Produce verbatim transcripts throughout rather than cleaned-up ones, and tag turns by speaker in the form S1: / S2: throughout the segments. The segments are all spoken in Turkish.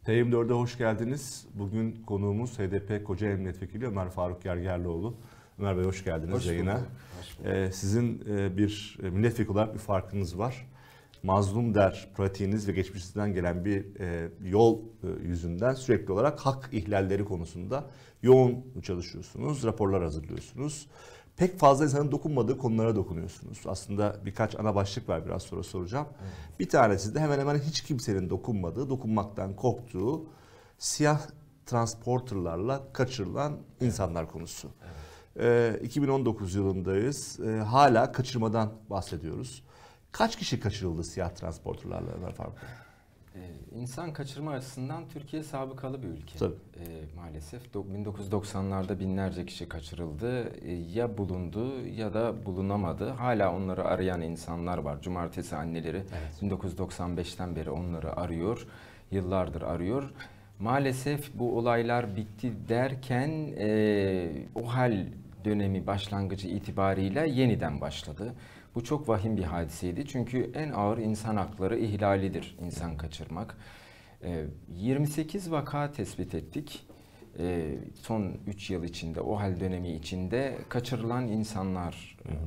S1: T yirmi dört'e hoş geldiniz. Bugün konuğumuz H D P Kocaeli Milletvekili Ömer Faruk Gergerlioğlu. Ömer Bey hoş geldiniz
S2: hoş
S1: yayına.
S2: Hoş
S1: ee, sizin bir milletvekili olarak bir farkınız var. Mazlum der pratiğiniz ve geçmişinizden gelen bir e, yol e, yüzünden sürekli olarak hak ihlalleri konusunda yoğun çalışıyorsunuz, raporlar hazırlıyorsunuz. Pek fazla insanın dokunmadığı konulara dokunuyorsunuz. Aslında birkaç ana başlık var, biraz sonra soracağım. Evet. Bir tanesi de hemen hemen hiç kimsenin dokunmadığı, dokunmaktan korktuğu siyah transporterlarla kaçırılan insanlar konusu. Evet. Ee, iki bin on dokuz yılındayız. Ee, hala kaçırmadan bahsediyoruz. Kaç kişi kaçırıldı siyah transporterlarla Ömer Faruk Bey?
S2: Ee, insan kaçırma açısından Türkiye sabıkalı bir ülke.
S1: Tabii.
S2: Ee, maalesef bin dokuz yüz doksanlarda binlerce kişi kaçırıldı. Ee, ya bulundu ya da bulunamadı. Hala onları arayan insanlar var. Cumartesi anneleri evet. bin dokuz yüz doksan beşten beri onları arıyor. Yıllardır arıyor. Maalesef bu olaylar bitti derken e, o hal dönemi başlangıcı itibariyle yeniden başladı. Bu çok vahim bir hadiseydi çünkü en ağır insan hakları ihlalidir insan kaçırmak. yirmi sekiz vaka tespit ettik. Son üç yıl içinde, o hal dönemi içinde kaçırılan insanlar. Hı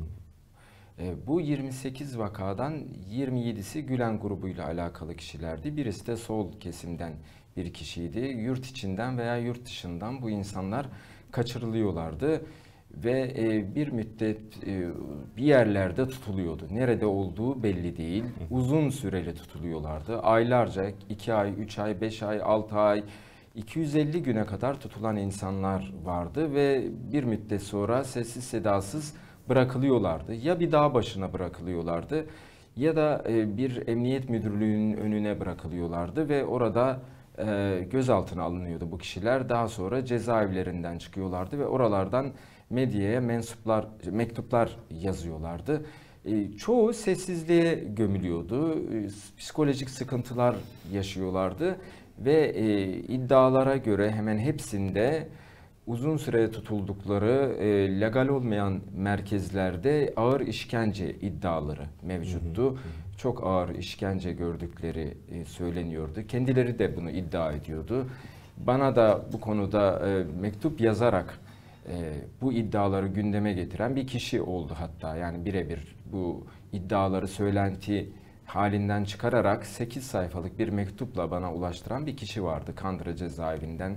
S2: hı. Bu yirmi sekiz vakadan yirmi yedisi Gülen grubuyla alakalı kişilerdi. Birisi de sol kesimden bir kişiydi. Yurt içinden veya yurt dışından bu insanlar kaçırılıyorlardı. Ve bir müddet bir yerlerde tutuluyordu. Nerede olduğu belli değil. Uzun süreli tutuluyorlardı. Aylarca, iki ay, üç ay, beş ay, altı ay, iki yüz elli güne kadar tutulan insanlar vardı ve bir müddet sonra sessiz sedasız bırakılıyorlardı. Ya bir dağ başına bırakılıyorlardı ya da bir emniyet müdürlüğünün önüne bırakılıyorlardı ve orada gözaltına alınıyordu bu kişiler. Daha sonra cezaevlerinden çıkıyorlardı ve oralardan medyaya mensuplar, mektuplar yazıyorlardı. E, çoğu sessizliğe gömülüyordu. E, psikolojik sıkıntılar yaşıyorlardı ve e, iddialara göre hemen hepsinde uzun süre tutuldukları e, legal olmayan merkezlerde ağır işkence iddiaları mevcuttu. Hı hı hı. Çok ağır işkence gördükleri e, söyleniyordu. Kendileri de bunu iddia ediyordu. Bana da bu konuda e, mektup yazarak E, bu iddiaları gündeme getiren bir kişi oldu hatta. Yani birebir bu iddiaları söylenti halinden çıkararak sekiz sayfalık bir mektupla bana ulaştıran bir kişi vardı Kandıra cezaevinden.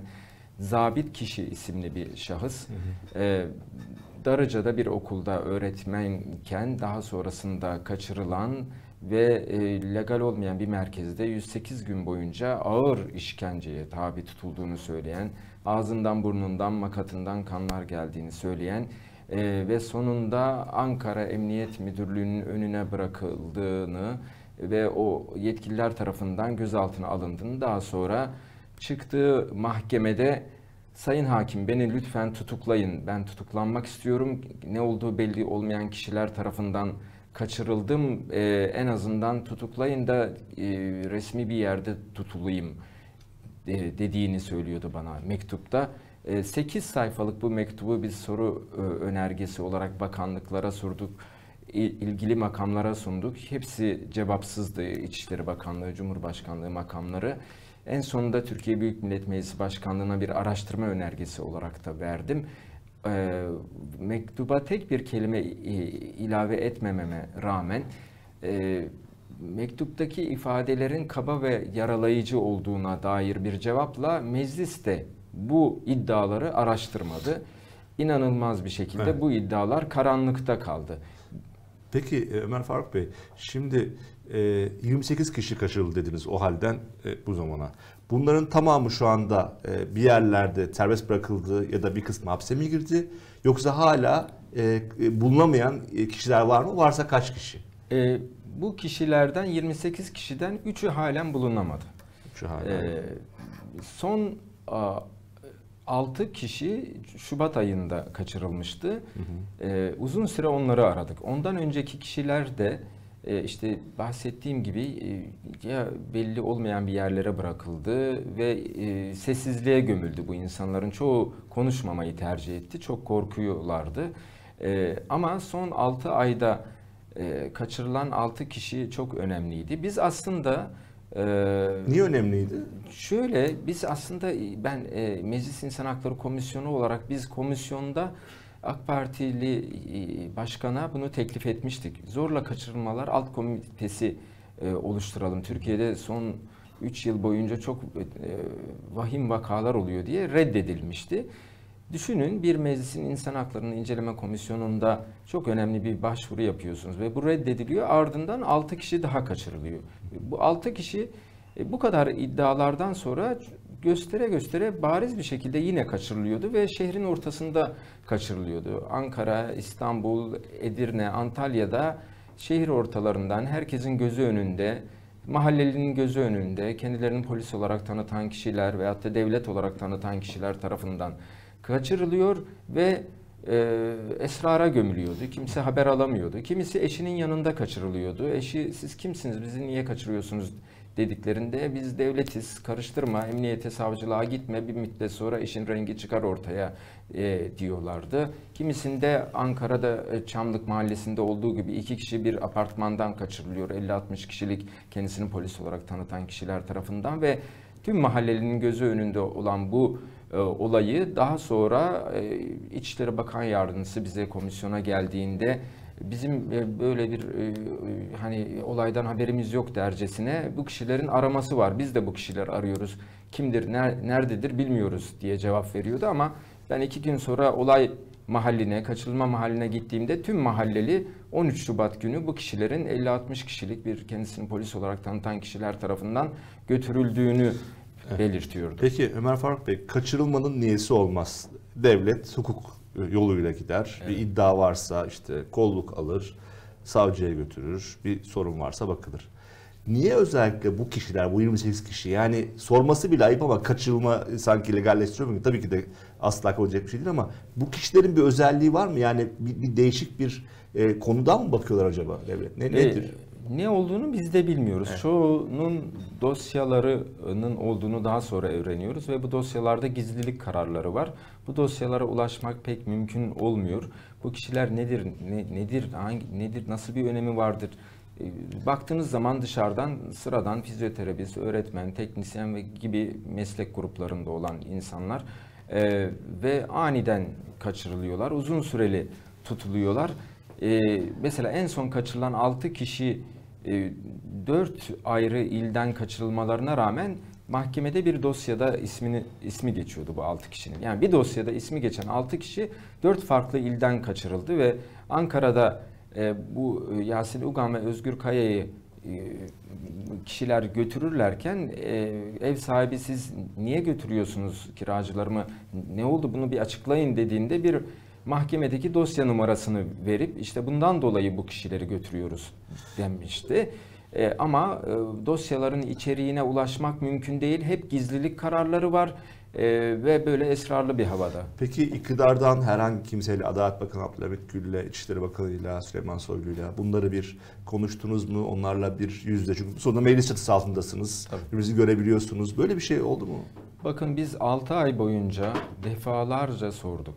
S2: Zabit Kişi isimli bir şahıs. Hı hı. E, Darıca'da bir okulda öğretmenken daha sonrasında kaçırılan ve e, legal olmayan bir merkezde yüz sekiz gün boyunca ağır işkenceye tabi tutulduğunu söyleyen, ağzından burnundan makatından kanlar geldiğini söyleyen e, ve sonunda Ankara Emniyet Müdürlüğü'nün önüne bırakıldığını ve o yetkililer tarafından gözaltına alındığını, daha sonra çıktığı mahkemede "Sayın Hakim, beni lütfen tutuklayın, ben tutuklanmak istiyorum, ne olduğu belli olmayan kişiler tarafından kaçırıldım, ee, en azından tutuklayın da e, resmi bir yerde tutulayım" e, dediğini söylüyordu bana mektupta. E, sekiz sayfalık bu mektubu biz soru e, önergesi olarak bakanlıklara sorduk, ilgili makamlara sunduk. Hepsi cevapsızdı. İçişleri Bakanlığı, Cumhurbaşkanlığı makamları. En sonunda Türkiye Büyük Millet Meclisi Başkanlığı'na bir araştırma önergesi olarak da verdim. E, mektuba tek bir kelime ilave etmememe rağmen e, mektuptaki ifadelerin kaba ve yaralayıcı olduğuna dair bir cevapla meclis de bu iddiaları araştırmadı. İnanılmaz bir şekilde evet. Bu iddialar karanlıkta kaldı.
S1: Peki Ömer Faruk Bey, şimdi yirmi sekiz kişi kaçırıldı dediniz o halden bu zamana. Bunların tamamı şu anda bir yerlerde serbest bırakıldı ya da bir kısmı hapse mi girdi? Yoksa hala bulunamayan kişiler var mı? Varsa kaç kişi?
S2: E, bu kişilerden yirmi sekiz kişiden üçü halen bulunamadı.
S1: Üçü halen.
S2: E, son a, altı kişi Şubat ayında kaçırılmıştı. Hı hı. E, uzun süre onları aradık. Ondan önceki kişiler de e, işte bahsettiğim gibi e, ya belli olmayan bir yerlere bırakıldı ve e, sessizliğe gömüldü bu insanların. Çoğu konuşmamayı tercih etti. Çok korkuyorlardı. E, ama son altı ayda e, kaçırılan altı kişi çok önemliydi. Biz aslında Ee,
S1: Niye önemliydi?
S2: Şöyle, biz aslında ben e, Meclis İnsan Hakları Komisyonu olarak biz komisyonda AK Partili e, başkana bunu teklif etmiştik. Zorla kaçırılmalar alt komitesi e, oluşturalım. Türkiye'de son üç yıl boyunca çok e, vahim vakalar oluyor diye reddedilmişti. Düşünün, bir meclisin insan haklarını inceleme komisyonunda çok önemli bir başvuru yapıyorsunuz ve bu reddediliyor. Ardından altı kişi daha kaçırılıyor. Bu altı kişi e, bu kadar iddialardan sonra göstere göstere bariz bir şekilde yine kaçırılıyordu ve şehrin ortasında kaçırılıyordu. Ankara, İstanbul, Edirne, Antalya'da şehir ortalarından herkesin gözü önünde, mahallelinin gözü önünde kendilerini polis olarak tanıtan kişiler veyahut da devlet olarak tanıtan kişiler tarafından kaçırılıyor ve e, esrara gömülüyordu. Kimse haber alamıyordu. Kimisi eşinin yanında kaçırılıyordu. Eşi, siz kimsiniz, bizi niye kaçırıyorsunuz dediklerinde biz devletiz, karıştırma, emniyete, savcılığa gitme, bir müddet sonra işin rengi çıkar ortaya e, diyorlardı. Kimisinde Ankara'da Çamlık Mahallesi'nde olduğu gibi iki kişi bir apartmandan kaçırılıyor. elli altmış kişilik kendisini polis olarak tanıtan kişiler tarafından ve tüm mahallelinin gözü önünde olan bu e, olayı daha sonra e, İçişleri Bakan Yardımcısı bize komisyona geldiğinde bizim böyle bir hani olaydan haberimiz yok dercesine bu kişilerin araması var. Biz de bu kişileri arıyoruz. Kimdir, nerededir bilmiyoruz diye cevap veriyordu ama ben iki gün sonra olay mahalline, kaçırılma mahalline gittiğimde tüm mahalleli on üç Şubat günü bu kişilerin elli altmış kişilik bir kendisini polis olarak tanıtan kişiler tarafından götürüldüğünü evet. belirtiyordu.
S1: Peki Ömer Faruk Bey, kaçırılmanın niyesi olmaz. Devlet hukuk yoluyla gider. Evet. Bir iddia varsa işte kolluk alır, savcıya götürür. Bir sorun varsa bakılır. Niye özellikle bu kişiler, bu yirmi sekiz kişi, yani sorması bile ayıp ama kaçırılma sanki legalleştiriyor mu? Tabii ki de asla kabul edecek bir şey değil ama bu kişilerin bir özelliği var mı? Yani bir, bir değişik bir e, konudan mı bakıyorlar acaba devlet? Ne, nedir?
S2: E, ne olduğunu biz de bilmiyoruz. Evet. Çoğunun dosyalarının olduğunu daha sonra öğreniyoruz ve bu dosyalarda gizlilik kararları var. Bu dosyalara ulaşmak pek mümkün olmuyor. Bu kişiler nedir, ne, nedir, hangi, nedir, nasıl bir önemi vardır? Baktığınız zaman dışarıdan sıradan fizyoterapist, öğretmen, teknisyen ve gibi meslek gruplarında olan insanlar e, ve aniden kaçırılıyorlar, uzun süreli tutuluyorlar. E, mesela en son kaçırılan altı kişi e, dört ayrı ilden kaçırılmalarına rağmen mahkemede bir dosyada ismini ismi geçiyordu bu altı kişinin. Yani bir dosyada ismi geçen altı kişi dört farklı ilden kaçırıldı ve Ankara'da e, bu Yasin Ugan ve Özgür Kaya'yı e, kişiler götürürlerken e, ev sahibi siz niye götürüyorsunuz kiracılarımı, ne oldu bunu bir açıklayın dediğinde bir mahkemedeki dosya numarasını verip işte bundan dolayı bu kişileri götürüyoruz demişti. E, ama e, dosyaların içeriğine ulaşmak mümkün değil. Hep gizlilik kararları var e, ve böyle esrarlı bir havada.
S1: Peki iktidardan herhangi kimseyle, Adalet Bakanı Abdülhamit Gül'le, İçişleri Bakanı'yla, Süleyman Soylu'yla bunları bir konuştunuz mu? Onlarla bir yüzde, çünkü sonunda meclis çatısı altındasınız. Birbirinizi görebiliyorsunuz. Böyle bir şey oldu mu?
S2: Bakın biz altı ay boyunca defalarca sorduk.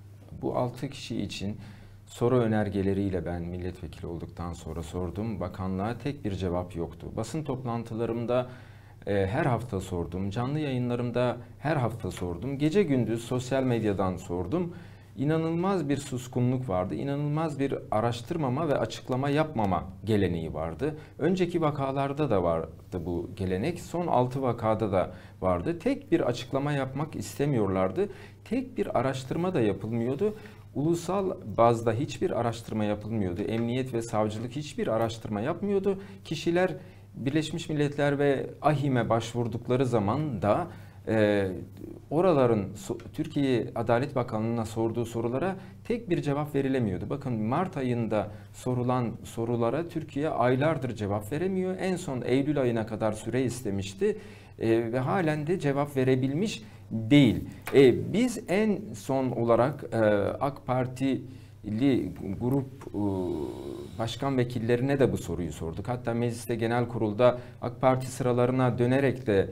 S2: Bu altı kişi için soru önergeleriyle ben milletvekili olduktan sonra sordum. Bakanlığa tek bir cevap yoktu. Basın toplantılarımda e, her hafta sordum. Canlı yayınlarımda her hafta sordum. Gece gündüz sosyal medyadan sordum. İnanılmaz bir suskunluk vardı. İnanılmaz bir araştırmama ve açıklama yapmama geleneği vardı. Önceki vakalarda da vardı bu gelenek. Son altı vakada da vardı. Tek bir açıklama yapmak istemiyorlardı. Tek bir araştırma da yapılmıyordu. Ulusal bazda hiçbir araştırma yapılmıyordu. Emniyet ve savcılık hiçbir araştırma yapmıyordu. Kişiler Birleşmiş Milletler ve AİHM'e başvurdukları zaman da e, oraların Türkiye Adalet Bakanlığı'na sorduğu sorulara tek bir cevap verilemiyordu. Bakın Mart ayında sorulan sorulara Türkiye aylardır cevap veremiyor. En son Eylül ayına kadar süre istemişti e, ve halen de cevap verebilmiş değil. E, biz en son olarak e, AK Partili grup e, başkan vekillerine de bu soruyu sorduk. Hatta mecliste genel kurulda AK Parti sıralarına dönerek de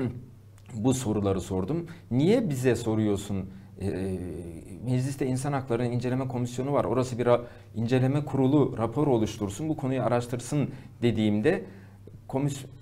S2: bu soruları sordum. Niye bize soruyorsun? E, mecliste İnsan Hakları İnceleme Komisyonu var. Orası bir inceleme kurulu rapor oluştursun, bu konuyu araştırsın dediğimde komis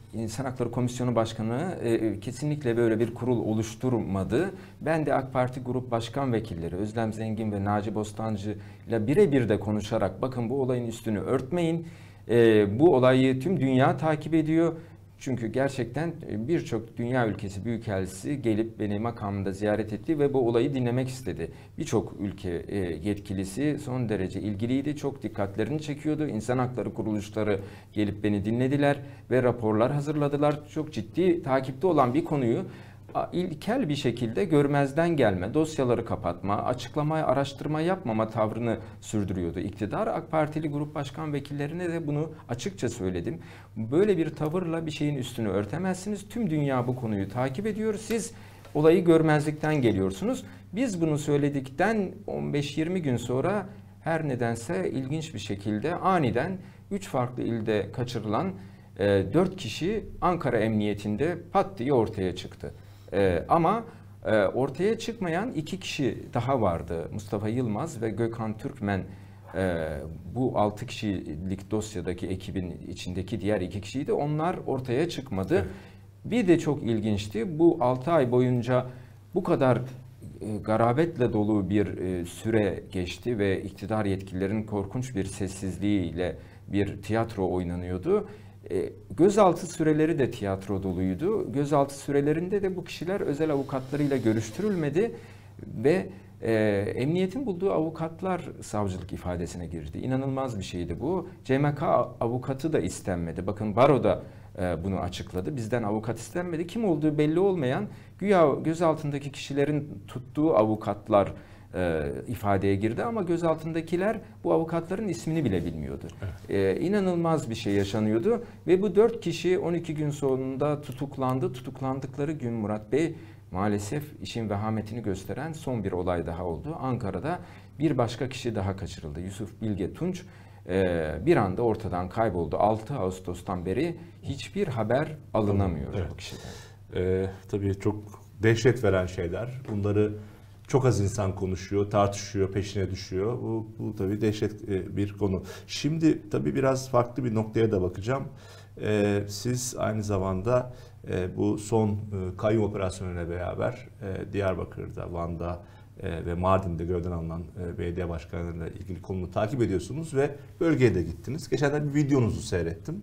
S2: İnsan Hakları Komisyonu Başkanı e, kesinlikle böyle bir kurul oluşturmadı. Ben de AK Parti Grup Başkan Vekilleri Özlem Zengin ve Naci Bostancı ile birebir de konuşarak bakın bu olayın üstünü örtmeyin. E, bu olayı tüm dünya takip ediyor. Çünkü gerçekten birçok dünya ülkesi büyükelçisi gelip beni makamımda ziyaret etti ve bu olayı dinlemek istedi. Birçok ülke yetkilisi son derece ilgiliydi, çok dikkatlerini çekiyordu. İnsan hakları kuruluşları gelip beni dinlediler ve raporlar hazırladılar. Çok ciddi takipte olan bir konuyu ilkel bir şekilde görmezden gelme, dosyaları kapatma, açıklamaya, araştırma yapmama tavrını sürdürüyordu iktidar. AK Partili grup başkan vekillerine de bunu açıkça söyledim. Böyle bir tavırla bir şeyin üstünü örtemezsiniz. Tüm dünya bu konuyu takip ediyor. Siz olayı görmezlikten geliyorsunuz. Biz bunu söyledikten on beş yirmi gün sonra her nedense ilginç bir şekilde aniden üç farklı ilde kaçırılan dört kişi Ankara Emniyetinde pat diye ortaya çıktı. Ee, ama e, ortaya çıkmayan iki kişi daha vardı. Mustafa Yılmaz ve Gökhan Türkmen. E, bu altı kişilik dosyadaki ekibin içindeki diğer iki kişiydi. Onlar ortaya çıkmadı. Evet. Bir de çok ilginçti. Bu altı ay boyunca bu kadar e, garabetle dolu bir e, süre geçti ve iktidar yetkililerin korkunç bir sessizliğiyle bir tiyatro oynanıyordu. E, gözaltı süreleri de tiyatro doluydu. Gözaltı sürelerinde de bu kişiler özel avukatlarıyla görüştürülmedi ve e, emniyetin bulduğu avukatlar savcılık ifadesine girdi. İnanılmaz bir şeydi bu. C M K avukatı da istenmedi. Bakın baro da e, bunu açıkladı. Bizden avukat istenmedi. Kim olduğu belli olmayan güya gözaltındaki kişilerin tuttuğu avukatlar E, ifadeye girdi ama gözaltındakiler bu avukatların ismini bile bilmiyordu. Evet. E, inanılmaz bir şey yaşanıyordu ve bu dört kişi on iki gün sonunda tutuklandı. Tutuklandıkları gün Murat Bey maalesef işin vehametini gösteren son bir olay daha oldu. Ankara'da bir başka kişi daha kaçırıldı. Yusuf Bilge Tunç e, bir anda ortadan kayboldu. altı Ağustos'tan beri hiçbir haber alınamıyor evet. bu kişiden.
S1: Ee, tabii çok dehşet veren şeyler. Bunları çok az insan konuşuyor, tartışıyor, peşine düşüyor. Bu, bu tabii dehşet bir konu. Şimdi tabii biraz farklı bir noktaya da bakacağım. Ee, siz aynı zamanda e, bu son e, kayyum operasyonuyla beraber e, Diyarbakır'da, Van'da e, ve Mardin'de gözden alınan e, belediye başkanlarıyla ilgili konuyu takip ediyorsunuz ve bölgeye de gittiniz. Geçenlerde bir videonuzu seyrettim.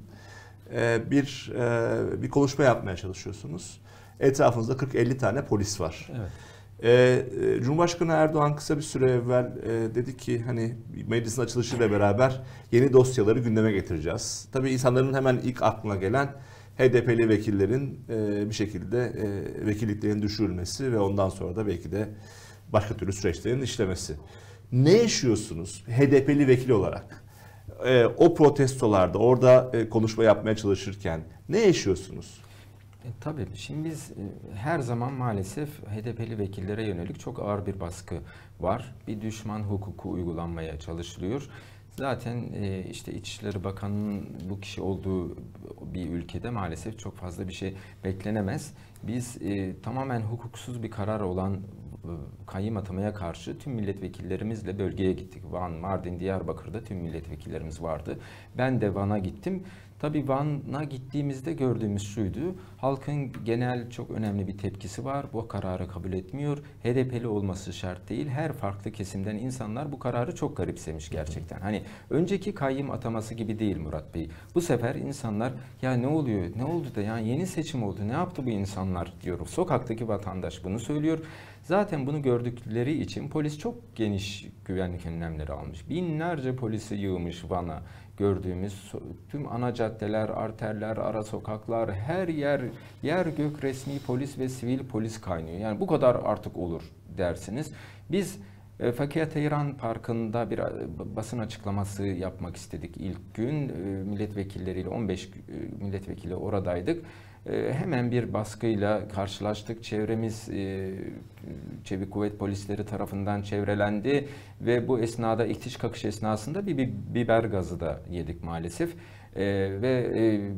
S1: E, bir e, bir konuşma yapmaya çalışıyorsunuz. Etrafınızda kırk elli tane polis var. Evet. Ee, Cumhurbaşkanı Erdoğan kısa bir süre evvel e, dedi ki hani meclisin açılışıyla beraber yeni dosyaları gündeme getireceğiz. Tabii insanların hemen ilk aklına gelen H D P'li vekillerin e, bir şekilde e, vekilliklerinin düşürülmesi ve ondan sonra da belki de başka türlü süreçlerin işlemesi. Ne yaşıyorsunuz H D P'li vekil olarak? E, o protestolarda orada e, konuşma yapmaya çalışırken ne yaşıyorsunuz?
S2: E, tabii şimdi biz e, her zaman maalesef H D P'li vekillere yönelik çok ağır bir baskı var. Bir düşman hukuku uygulanmaya çalışılıyor. Zaten e, işte İçişleri Bakanı'nın bu kişi olduğu bir ülkede maalesef çok fazla bir şey beklenemez. Biz e, tamamen hukuksuz bir karar olan e, kayyum atamaya karşı tüm milletvekillerimizle bölgeye gittik. Van, Mardin, Diyarbakır'da tüm milletvekillerimiz vardı. Ben de Van'a gittim. Tabii Van'a gittiğimizde gördüğümüz şuydu. Halkın genel çok önemli bir tepkisi var. Bu kararı kabul etmiyor. H D P'li olması şart değil. Her farklı kesimden insanlar bu kararı çok garipsemiş gerçekten. Hani önceki kayyum ataması gibi değil Murat Bey. Bu sefer insanlar ya ne oluyor? Ne oldu da yani yeni seçim oldu. Ne yaptı bu insanlar diyor. Sokaktaki vatandaş bunu söylüyor. Zaten bunu gördükleri için polis çok geniş güvenlik önlemleri almış. Binlerce polisi yığmış Van'a. Gördüğümüz tüm ana caddeler, arterler, ara sokaklar, her yer yer gök resmi polis ve sivil polis kaynıyor. Yani bu kadar artık olur dersiniz. Biz e, Fakir Teyran Parkı'nda bir basın açıklaması yapmak istedik ilk gün. E, milletvekilleriyle on beş e, milletvekili oradaydık. E, hemen bir baskıyla karşılaştık. Çevremiz e, Çevik Kuvvet polisleri tarafından çevrelendi ve bu esnada itiş kakış esnasında bir, bir biber gazı da yedik maalesef. E, ve e,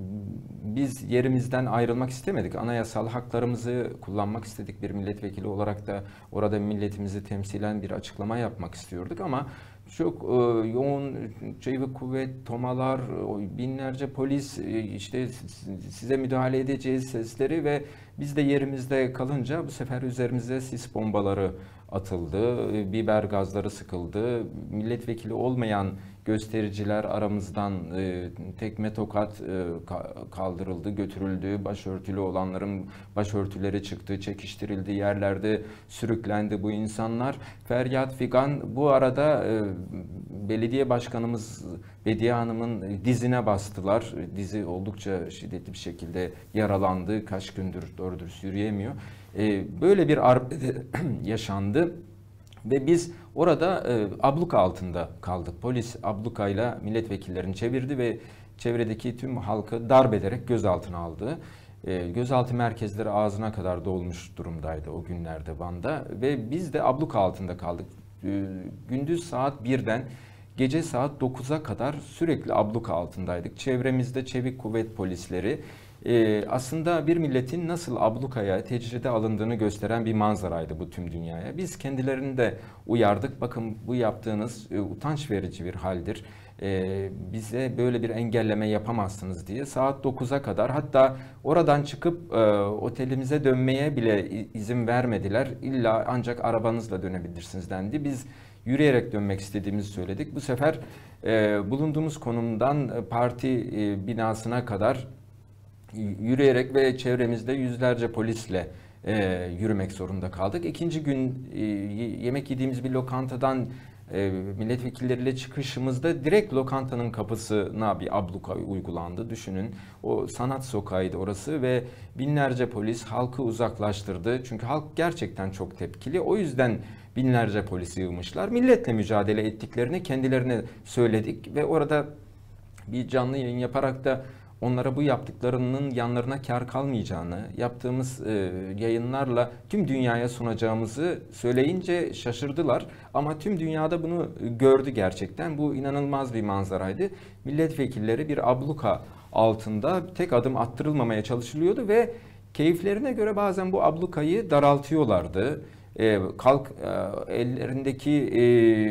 S2: biz yerimizden ayrılmak istemedik. Anayasal haklarımızı kullanmak istedik. Bir milletvekili olarak da orada milletimizi temsilen bir açıklama yapmak istiyorduk ama çok e, yoğun çevik kuvvet, tomalar, binlerce polis, e, işte size müdahale edeceğiz sesleri ve biz de yerimizde kalınca bu sefer üzerimize sis bombaları atıldı, biber gazları sıkıldı, milletvekili olmayan göstericiler aramızdan e, tekme tokat e, kaldırıldı, götürüldü. Başörtülü olanların başörtüleri çıktı, çekiştirildi, yerlerde sürüklendi bu insanlar. Feryat figan. Bu arada e, belediye başkanımız Bediye Hanım'ın dizine bastılar. Dizi oldukça şiddetli bir şekilde yaralandı. Kaç gündür doğru dürüst yürüyemiyor. E, böyle bir arbede yaşandı. Ve biz orada e, abluka altında kaldık. Polis ablukayla milletvekillerini çevirdi ve çevredeki tüm halkı darp ederek gözaltına aldı. E, gözaltı merkezleri ağzına kadar dolmuş durumdaydı o günlerde Van'da ve biz de abluka altında kaldık. E, gündüz saat birden gece saat dokuza kadar sürekli abluka altındaydık. Çevremizde çevik kuvvet polisleri. Ee, aslında bir milletin nasıl ablukaya, tecride alındığını gösteren bir manzaraydı bu tüm dünyaya. Biz kendilerini de uyardık. Bakın bu yaptığınız e, utanç verici bir haldir. E, bize böyle bir engelleme yapamazsınız diye. Saat dokuza kadar, hatta oradan çıkıp e, otelimize dönmeye bile izin vermediler. İlla ancak arabanızla dönebilirsiniz dendi. Biz yürüyerek dönmek istediğimizi söyledik. Bu sefer e, bulunduğumuz konumdan parti e, binasına kadar yürüyerek ve çevremizde yüzlerce polisle e, yürümek zorunda kaldık. İkinci gün e, yemek yediğimiz bir lokantadan e, milletvekilleriyle çıkışımızda direkt lokantanın kapısına bir abluka uygulandı. Düşünün, o sanat sokağıydı orası ve binlerce polis halkı uzaklaştırdı. Çünkü halk gerçekten çok tepkili. O yüzden binlerce polis yığmışlar. Milletle mücadele ettiklerini kendilerine söyledik ve orada bir canlı yayın yaparak da onlara bu yaptıklarının yanlarına kar kalmayacağını, yaptığımız e, yayınlarla tüm dünyaya sunacağımızı söyleyince şaşırdılar. Ama tüm dünyada bunu gördü gerçekten. Bu inanılmaz bir manzaraydı. Milletvekilleri bir abluka altında tek adım attırılmamaya çalışılıyordu ve keyiflerine göre bazen bu ablukayı daraltıyorlardı. E, kalk e, ellerindeki e,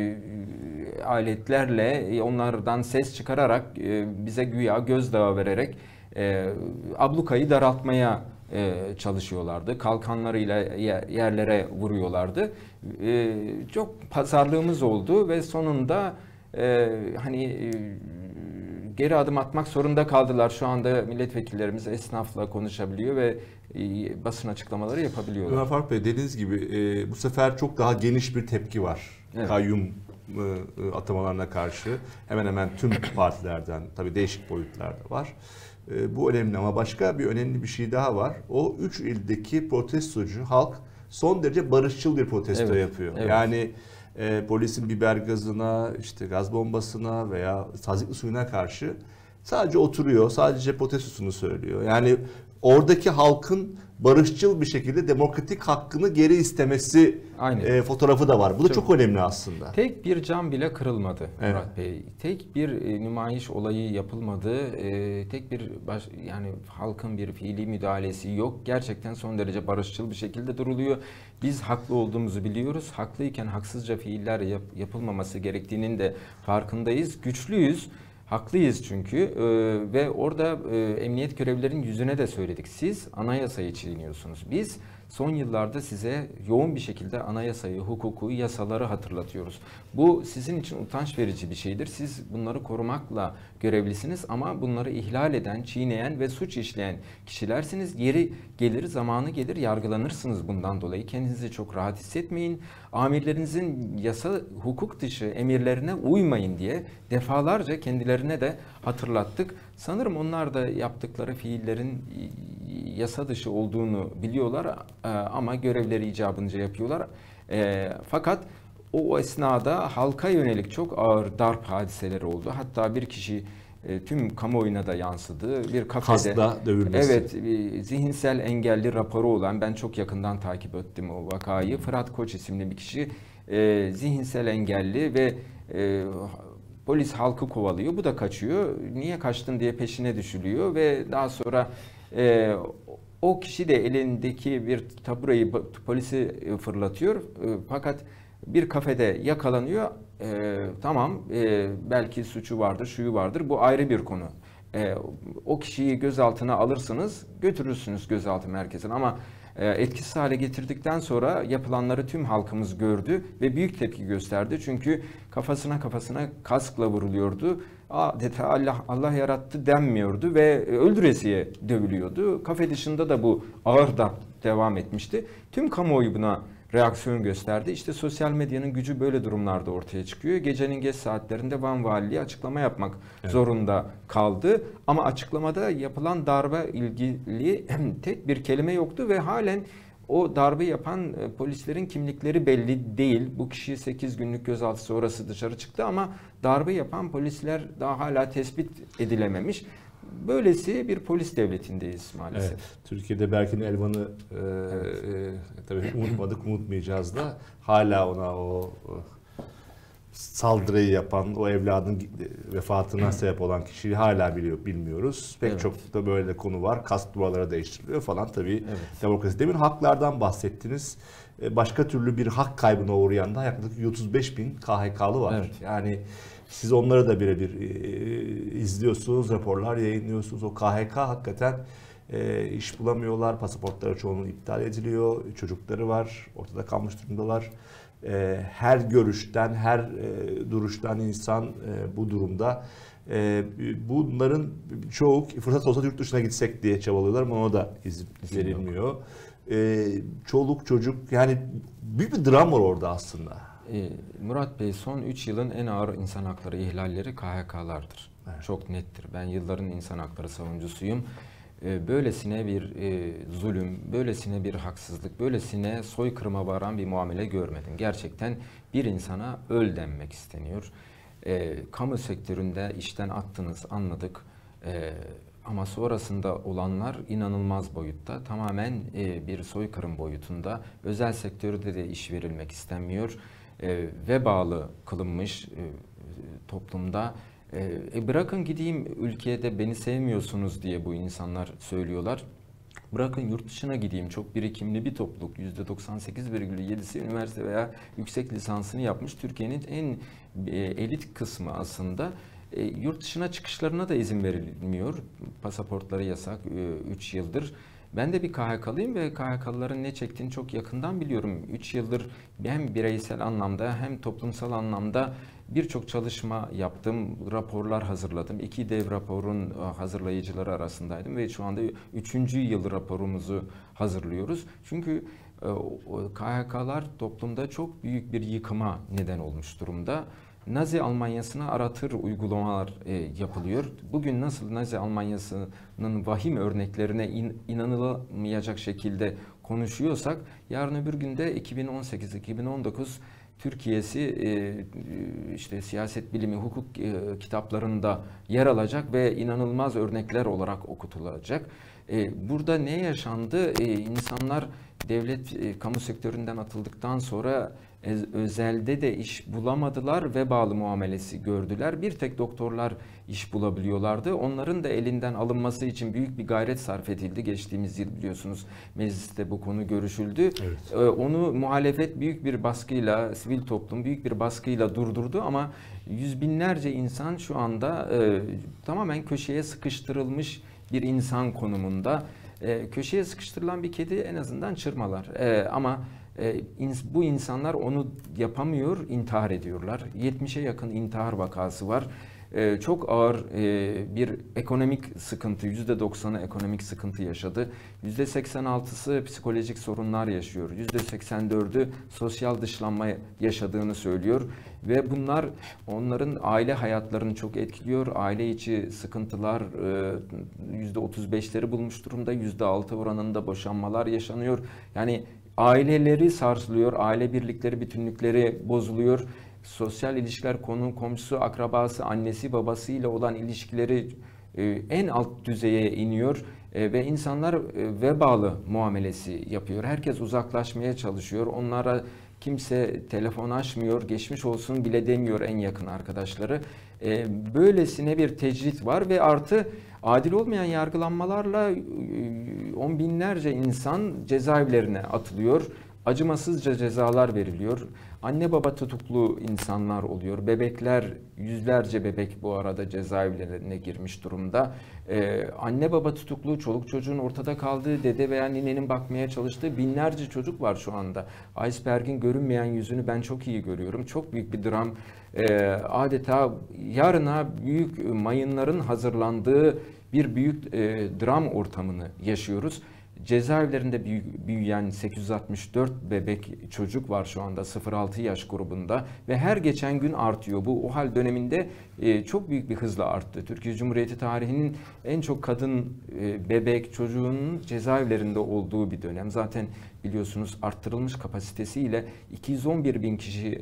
S2: aletlerle onlardan ses çıkararak e, bize güya gözdağı vererek e, ablukayı daraltmaya e, çalışıyorlardı. Kalkanlarıyla yerlere vuruyorlardı. E, çok pazarlığımız oldu ve sonunda e, hani e, geri adım atmak zorunda kaldılar. Şu anda milletvekillerimiz esnafla konuşabiliyor ve e, basın açıklamaları yapabiliyorlar.
S1: Ömer Faruk Bey, dediğiniz gibi e, bu sefer çok daha geniş bir tepki var. Evet. Kayyum atamalarına karşı hemen hemen tüm partilerden, tabii değişik boyutlarda var. Bu önemli ama başka bir önemli bir şey daha var. O üç ildeki protestocu halk son derece barışçıl bir protesto evet, yapıyor. Evet. Yani e, polisin biber gazına, işte gaz bombasına veya tazikli suyuna karşı sadece oturuyor, sadece protestosunu söylüyor. Yani oradaki halkın barışçıl bir şekilde demokratik hakkını geri istemesi e, fotoğrafı da var. Bu da çok, çok önemli aslında.
S2: Tek bir cam bile kırılmadı evet. Murat Bey. Tek bir e, nümayiş olayı yapılmadı. E, tek bir baş, yani halkın bir fiili müdahalesi yok. Gerçekten son derece barışçıl bir şekilde duruluyor. Biz haklı olduğumuzu biliyoruz. Haklıyken haksızca fiiller yap, yapılmaması gerektiğinin de farkındayız. Güçlüyüz. Haklıyız çünkü ee, ve orada e, emniyet görevlilerinin yüzüne de söyledik. Siz anayasayı çiğniyorsunuz. Biz son yıllarda size yoğun bir şekilde anayasayı, hukuku, yasaları hatırlatıyoruz. Bu sizin için utanç verici bir şeydir. Siz bunları korumakla görevlisiniz ama bunları ihlal eden, çiğneyen ve suç işleyen kişilersiniz. Yeri gelir, zamanı gelir yargılanırsınız bundan dolayı. Kendinizi çok rahat hissetmeyin. Amirlerinizin yasa, hukuk dışı emirlerine uymayın diye defalarca kendilerine de hatırlattık. Sanırım onlar da yaptıkları fiillerin yasa dışı olduğunu biliyorlar ama görevleri icabınca yapıyorlar. Fakat o esnada halka yönelik çok ağır darp hadiseleri oldu. Hatta bir kişi tüm kamuoyuna da yansıdı. Bir kafede
S1: Kasla dövülmesi.
S2: Evet, zihinsel engelli raporu olan, ben çok yakından takip ettim o vakayı. Fırat Koç isimli bir kişi e, zihinsel engelli ve e, polis halkı kovalıyor. Bu da kaçıyor. Niye kaçtın diye peşine düşülüyor ve daha sonra e, o kişi de elindeki bir taburayı polisi fırlatıyor. E, fakat bir kafede yakalanıyor. e, tamam e, belki suçu vardır, şuyu vardır, bu ayrı bir konu. E, o kişiyi gözaltına alırsınız, götürürsünüz gözaltı merkezine ama e, etkisiz hale getirdikten sonra yapılanları tüm halkımız gördü ve büyük tepki gösterdi. Çünkü kafasına kafasına kaskla vuruluyordu. Adeta Allah, Allah yarattı denmiyordu ve öldüresiye dövülüyordu. Kafe dışında da bu ağır da devam etmişti. Tüm kamuoyu buna reaksiyon gösterdi. İşte sosyal medyanın gücü böyle durumlarda ortaya çıkıyor. Gecenin geç saatlerinde Van Valiliği açıklama yapmak evet. zorunda kaldı. Ama açıklamada yapılan darbe ilgili tek bir kelime yoktu ve halen o darbe yapan polislerin kimlikleri belli değil. Bu kişi sekiz günlük gözaltı sonrası dışarı çıktı ama darbe yapan polisler daha hala tespit edilememiş. Böylesi bir polis devletindeyiz maalesef. Evet,
S1: Türkiye'de Berkin Elvan'ı e, evet. e, tabii unutmadık, unutmayacağız da hala ona o, o saldırıyı yapan, o evladın vefatına sebep olan kişiyi hala biliyor, bilmiyoruz. Pek evet. çok da böyle konu var. Kask duvarları değiştiriliyor falan tabii. Evet. Demokrasi. Demin haklardan bahsettiniz. Başka türlü bir hak kaybına uğrayan da yaklaşık otuz beş bin K H K'lı var. Evet. Yani siz onları da birebir e, izliyorsunuz, raporlar yayınlıyorsunuz. O K H K hakikaten e, iş bulamıyorlar, pasaportları çoğunun iptal ediliyor, çocukları var, ortada kalmış durumdalar. E, her görüşten, her e, duruştan insan e, bu durumda. E, bunların çoğu fırsat olsa yurt dışına gitsek diye çabalıyorlar ama ona da izin verilmiyor. E, çoluk çocuk, yani büyük bir dram var orada aslında.
S2: E, Murat Bey, son üç yılın en ağır insan hakları ihlalleri K H K'lardır. Evet. Çok nettir. Ben yılların insan hakları savunucusuyum. E, böylesine bir e, zulüm, böylesine bir haksızlık, böylesine soykırıma varan bir muamele görmedim. Gerçekten bir insana öl denmek isteniyor. E, kamu sektöründe işten attınız, anladık. E, ama sonrasında olanlar inanılmaz boyutta. Tamamen e, bir soykırım boyutunda. Özel sektörde de iş verilmek istenmiyor. E, vebalı kılınmış e, toplumda. E, bırakın gideyim ülkede beni sevmiyorsunuz diye bu insanlar söylüyorlar. Bırakın yurt dışına gideyim, çok birikimli bir topluluk, yüzde doksan sekiz virgül yedisi üniversite veya yüksek lisansını yapmış. Türkiye'nin en e, elit kısmı aslında. E, yurt dışına çıkışlarına da izin verilmiyor. Pasaportları yasak üç yıldır. Ben de bir K H K'lıyım ve K H K'lıların ne çektiğini çok yakından biliyorum. üç yıldır hem bireysel anlamda hem toplumsal anlamda birçok çalışma yaptım, raporlar hazırladım. İki dev raporun hazırlayıcıları arasındaydım ve şu anda üçüncü yıl raporumuzu hazırlıyoruz. Çünkü K H K'lar toplumda çok büyük bir yıkıma neden olmuş durumda. Nazi Almanyası'na aratır uygulamalar e, yapılıyor. Bugün nasıl Nazi Almanyası'nın vahim örneklerine in, inanılamayacak şekilde konuşuyorsak, yarın öbür günde iki bin on sekiz iki bin on dokuz Türkiye'si e, işte siyaset bilimi, hukuk e, kitaplarında yer alacak ve inanılmaz örnekler olarak okutulacak. E, burada ne yaşandı? E, insanlar devlet e, kamu sektöründen atıldıktan sonra özelde de iş bulamadılar, vebalı muamelesi gördüler. Bir tek doktorlar iş bulabiliyorlardı. Onların da elinden alınması için büyük bir gayret sarf edildi. Geçtiğimiz yıl biliyorsunuz mecliste bu konu görüşüldü. Evet. Onu muhalefet büyük bir baskıyla, sivil toplum büyük bir baskıyla durdurdu ama yüz binlerce insan şu anda e, tamamen köşeye sıkıştırılmış bir insan konumunda. E, köşeye sıkıştırılan bir kedi en azından çırmalar. E, ama e, ins bu insanlar onu yapamıyor, intihar ediyorlar. yetmişe yakın intihar vakası var. Ee, çok ağır e, bir ekonomik sıkıntı, yüzde doksanı ekonomik sıkıntı yaşadı. yüzde seksen altısı psikolojik sorunlar yaşıyor. yüzde seksen dördü sosyal dışlanma yaşadığını söylüyor. Ve bunlar onların aile hayatlarını çok etkiliyor. Aile içi sıkıntılar e, yüzde otuz beşleri bulmuş durumda. yüzde altı oranında boşanmalar yaşanıyor. Yani aileleri sarsılıyor, aile birlikleri, bütünlükleri bozuluyor. Sosyal ilişkiler, konu, komşusu, akrabası, annesi, babasıyla olan ilişkileri e, en alt düzeye iniyor e, ve insanlar e, vebalı muamelesi yapıyor. Herkes uzaklaşmaya çalışıyor. Onlara kimse telefon açmıyor, geçmiş olsun bile demiyor en yakın arkadaşları. E, böylesine bir tecrit var ve artı adil olmayan yargılanmalarla on binlerce insan cezaevlerine atılıyor. acımasızca cezalar veriliyor. Anne baba tutuklu insanlar oluyor. Bebekler, yüzlerce bebek bu arada cezaevlerine girmiş durumda. Ee, anne baba tutuklu, çoluk çocuğun ortada kaldığı, dede veya ninenin bakmaya çalıştığı binlerce çocuk var şu anda. Iceberg'in görünmeyen yüzünü ben çok iyi görüyorum. Çok büyük bir dram. Ee, adeta yarına büyük mayınların hazırlandığı bir büyük e, dram ortamını yaşıyoruz. Cezaevlerinde büyüyen sekiz yüz altmış dört bebek çocuk var şu anda sıfır altı yaş grubunda ve her geçen gün artıyor. Bu OHAL döneminde çok büyük bir hızla arttı. Türkiye Cumhuriyeti tarihinin en çok kadın, bebek, çocuğun cezaevlerinde olduğu bir dönem. Zaten biliyorsunuz arttırılmış kapasitesiyle iki yüz on bir bin kişi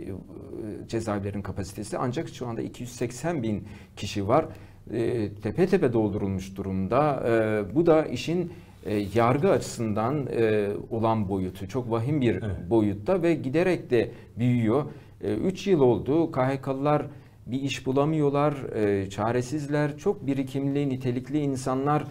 S2: cezaevlerin kapasitesi, ancak şu anda iki yüz seksen bin kişi var. Tepe tepe doldurulmuş durumda. Bu da işin yargı açısından olan boyutu çok vahim bir evet. boyutta ve giderek de büyüyor. üç yıl oldu. K H K'lılar bir iş bulamıyorlar, çaresizler, çok birikimli, nitelikli insanlar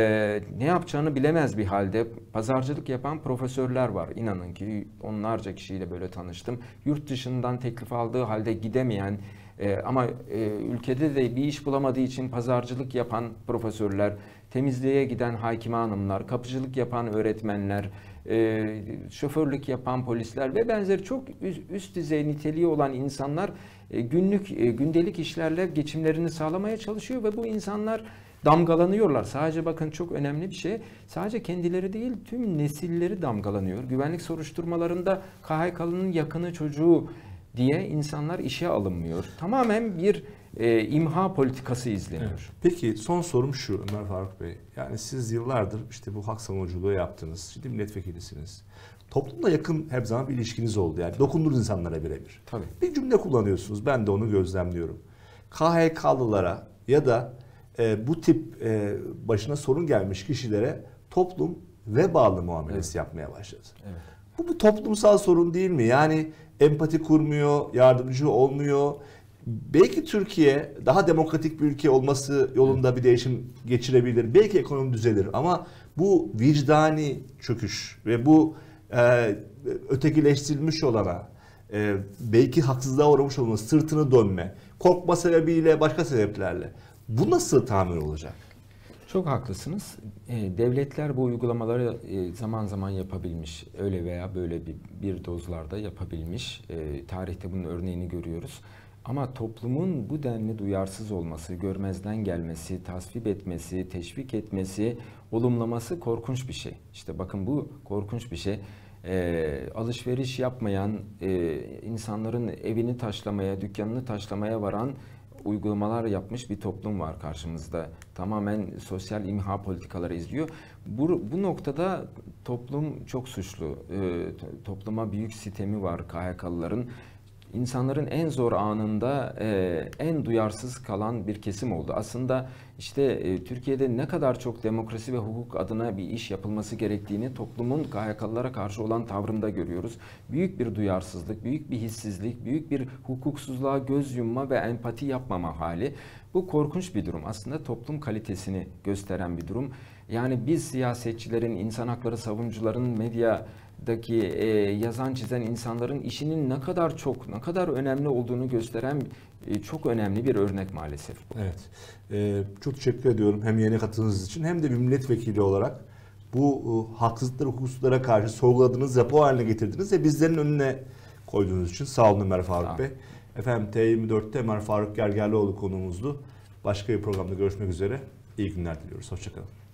S2: ne yapacağını bilemez bir halde. Pazarcılık yapan profesörler var. İnanın ki onlarca kişiyle böyle tanıştım. Yurt dışından teklif aldığı halde gidemeyen ama ülkede de bir iş bulamadığı için pazarcılık yapan profesörler, temizliğe giden hakime hanımlar, kapıcılık yapan öğretmenler, e, şoförlük yapan polisler ve benzeri çok üst düzey niteliği olan insanlar e, günlük, e, gündelik işlerle geçimlerini sağlamaya çalışıyor ve bu insanlar damgalanıyorlar. Sadece bakın çok önemli bir şey, sadece kendileri değil tüm nesilleri damgalanıyor. Güvenlik soruşturmalarında K H K'lının yakını, çocuğu diye insanlar işe alınmıyor. Tamamen bir e, imha politikası izleniyor.
S1: Evet. Peki son sorum şu Ömer Faruk Bey. Yani siz yıllardır işte bu hak savunuculuğu yaptınız. Şimdi milletvekilisiniz. Toplumla yakın her zaman bir ilişkiniz oldu. Yani dokundunuz insanlara birebir.
S2: Tabii.
S1: Bir cümle kullanıyorsunuz. Ben de onu gözlemliyorum. K H K'lılara ya da e, bu tip e, başına sorun gelmiş kişilere toplum vebalı muamelesi evet. yapmaya başladı. Evet. Bu bir toplumsal sorun değil mi? Yani empati kurmuyor, yardımcı olmuyor. Belki Türkiye daha demokratik bir ülke olması yolunda bir değişim geçirebilir. Belki ekonomi düzelir ama bu vicdani çöküş ve bu e, ötekileştirilmiş olana, e, belki haksızlığa uğramış olması, sırtını dönme, korkma sebebiyle, başka sebeplerle bu nasıl tahmin olacak?
S2: Çok haklısınız. Devletler bu uygulamaları zaman zaman yapabilmiş. Öyle veya böyle bir, bir dozlarda yapabilmiş. Tarihte bunun örneğini görüyoruz. Ama toplumun bu denli duyarsız olması, görmezden gelmesi, tasvip etmesi, teşvik etmesi, olumlaması korkunç bir şey. İşte bakın bu korkunç bir şey. E, alışveriş yapmayan, e, insanların evini taşlamaya, dükkanını taşlamaya varan uygulamalar yapmış bir toplum var karşımızda. Tamamen sosyal imha politikaları izliyor. Bu, bu noktada toplum çok suçlu. E, topluma büyük sitemi var K H K'lıların. İnsanların en zor anında e, en duyarsız kalan bir kesim oldu. Aslında işte e, Türkiye'de ne kadar çok demokrasi ve hukuk adına bir iş yapılması gerektiğini toplumun K H K'lılara karşı olan tavrında görüyoruz. Büyük bir duyarsızlık, büyük bir hissizlik, büyük bir hukuksuzluğa göz yumma ve empati yapmama hali. Bu korkunç bir durum. Aslında toplum kalitesini gösteren bir durum. Yani biz siyasetçilerin, insan hakları savunucuların, medya daki e, yazan çizen insanların işinin ne kadar çok, ne kadar önemli olduğunu gösteren e, çok önemli bir örnek maalesef.
S1: Evet. E, çok teşekkür ediyorum hem yeni katıldığınız için hem de bir milletvekili olarak bu e, haksızlıklara, hukuksuzlara karşı sorguladığınız, rapor haline getirdiniz ve bizlerin önüne koyduğunuz için sağ olun Ömer Faruk Bey. Efendim T yirmi dört'te Ömer Faruk Gergerlioğlu konuğumuzdu. Başka bir programda görüşmek üzere. İyi günler diliyoruz. Hoşçakalın.